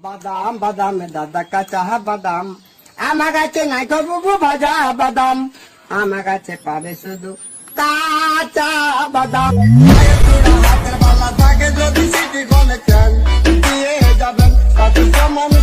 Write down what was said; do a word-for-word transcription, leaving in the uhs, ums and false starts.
বাদাম বাদাম দাদা কাঁচা বাদাম আমার কাছে নাই গো বুবু ভাজা বাদাম আমার কাছে পাবে শুধু কাঁচা বাদাম হাতের বালা থাকে যদি সিটি কলে চান দিয়ে যাবেন তাতে সমান